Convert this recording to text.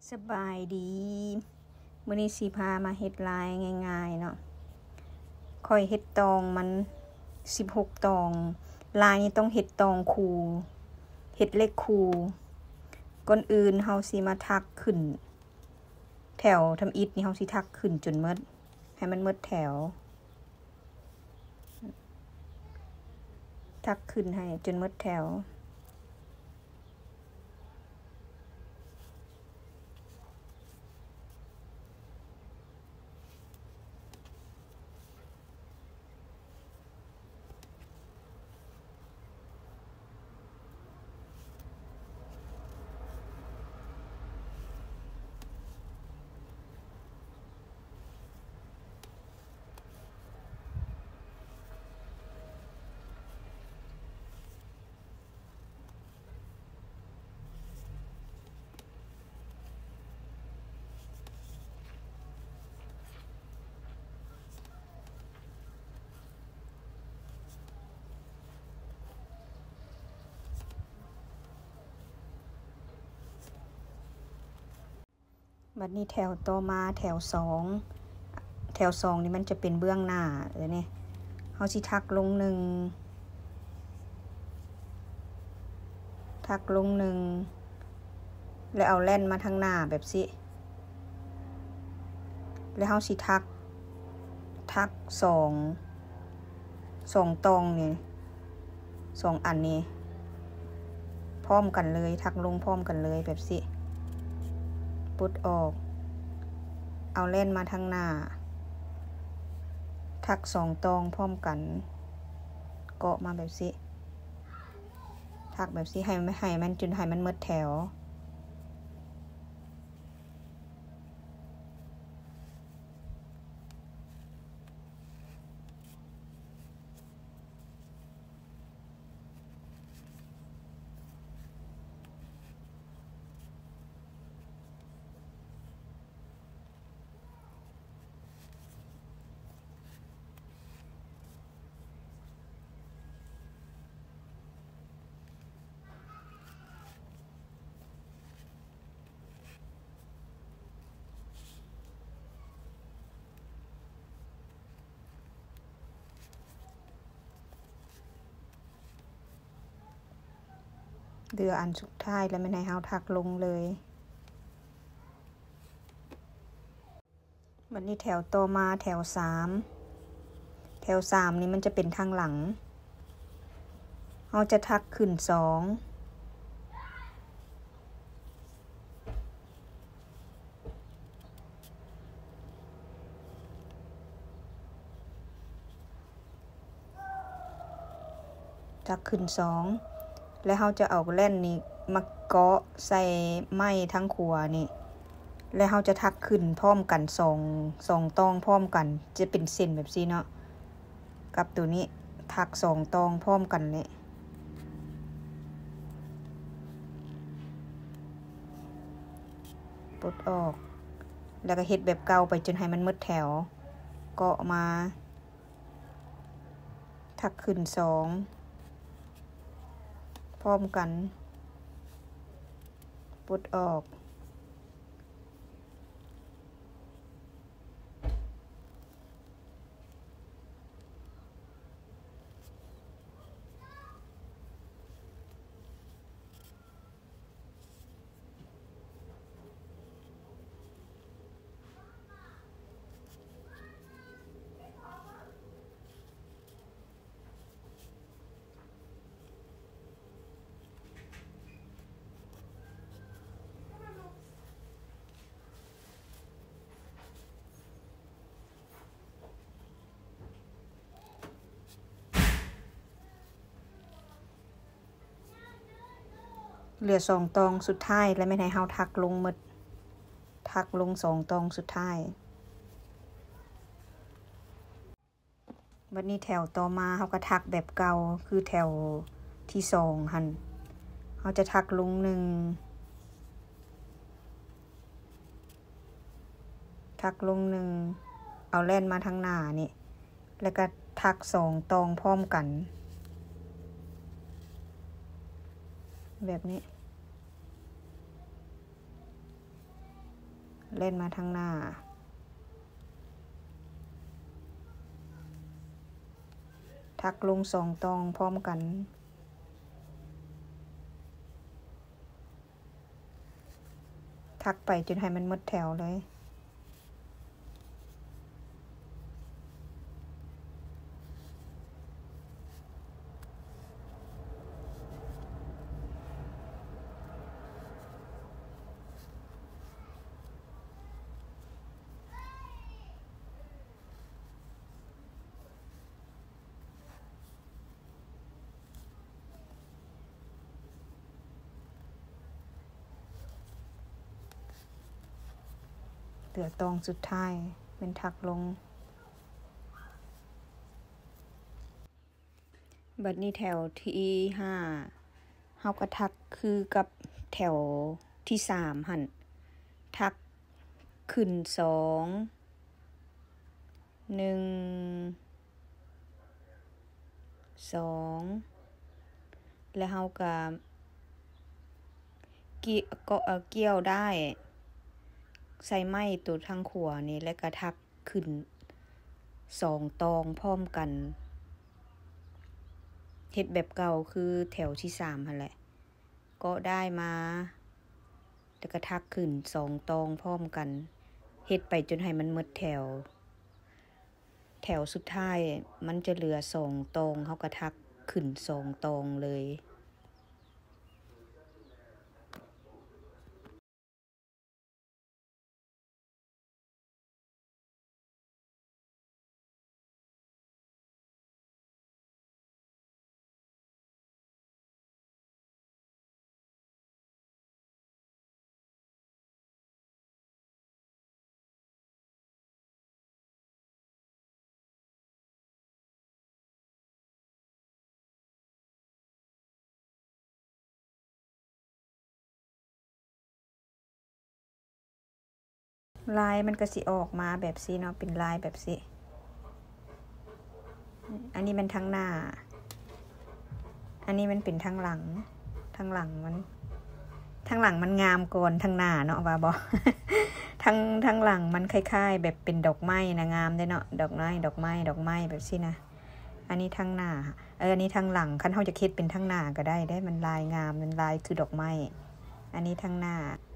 สบายดีมื้อนี้สิพามาเฮ็ดลายง่ายๆเนาะค่อยเฮ็ดตองมัน16ตองลายนี้ต้องเฮ็ดตองคูเฮ็ดเลขคูก่อนอื่นเฮาสิมาทักขึ้นแถวทำอิฐนี่เฮาสิทักขึ้นจนหมดให้มันหมดแถวทักขึ้นให้จนหมดแถวบัดนี้แถวต่อมาแถว2นี่มันจะเป็นเบื้องหน้านี่เฮาสิทักลง1แล้วเอาแล่นมาทางหน้าแบบสิแล้วเฮาสิทัก2ตองนี่2อันนี้พร้อมกันเลยทักลงพร้อมกันเลยแบบสิปุดออกเอาเล่นมาทางหน้าทัก2ตองพร้อมกันเกาะมาแบบสิทักแบบสิให้มันจนให้มันหมดแถวเดืออันสุดท้ายแล้วไม่ให้เฮาทักลงเลยวันนี้แถวต่อมาแถว3นี่มันจะเป็นทางหลังเฮาจะทักขึ้น2ทักขึ้น2แล้วเฮาจะเอาแล่นนี่มาเกาะใส่ไม้ทั้งขัวนี่แล้วเฮาจะทักขึ้นพร้อมกัน2ตองพร้อมกันจะเป็นเส้นแบบนี้เนาะกับตัวนี้ทัก2ตองพร้อมกันนี่ปลดออกแล้วก็เฮ็ดแบบเก่าไปจนให้มันหมดแถวเกาะมาทักขึ้น2พร้อมกันปลดออกเหลือ2ตองสุดท้ายแล้วไม่ให้เฮาทักลงหมดทักลง2ตองสุดท้ายวันนี้แถวต่อมาเฮาก็ทักแบบเก่าคือแถวที่2หั่นเฮาจะทักลง1เอาแล่นมาทางหน้านี่แล้วก็ทัก2ตองพร้อมกันแบบนี้เล่นมาทางหน้าทักลง2 ตองพร้อมกันทักไปจนให้มันหมดแถวเลยเหลือตองสุดท้ายเป็นทักลงบัดนี้แถวที่5เฮาก็ทักคือกับแถวที่3หั่นทักขึ้น2 1 2แล้วเฮาก็เกี่ยวได้ใส่ไม้ตัวทางขวานี่แล้วก็ทักขึ้น2 ตองพร้อมกันเฮ็ดแบบเก่าคือแถวที่3หั่นแหละก็ได้มาแล้วก็ทักขึ้น2 ตองพร้อมกันเฮ็ดไปจนให้มันหมดแถวสุดท้ายมันจะเหลือ2 ตองเฮาก็ทักขึ้น2 ตองเลยลายมันก็สิออกมาแบบสิเนาะเป็นลายแบบสิอันนี้มันทางหน้าอันนี้มันเป็นทางหลังมันงามก่อนทางหน้าเนาะว่าบ่ ทางหลังมันคล้ายๆแบบเป็นดอกไม้นะงามได้เนาะดอกไม้แบบสินะอันนี้ทางหน้าอันนี้ทางหลังคันเฮาจะเฮ็ดเป็นทางหน้าก็ได้มันลายงามมันลายคือดอกไม้อันนี้ทางหน้า